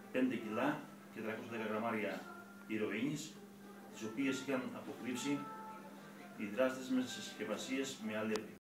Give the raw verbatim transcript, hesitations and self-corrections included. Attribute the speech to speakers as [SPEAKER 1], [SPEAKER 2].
[SPEAKER 1] πέντε κιλά και τριακόσια δέκα γραμμάρια ηρωίνης, τις οποίες είχαν αποκρύψει οι δράστες μέσα σε συσκευασίες με αλεύρι.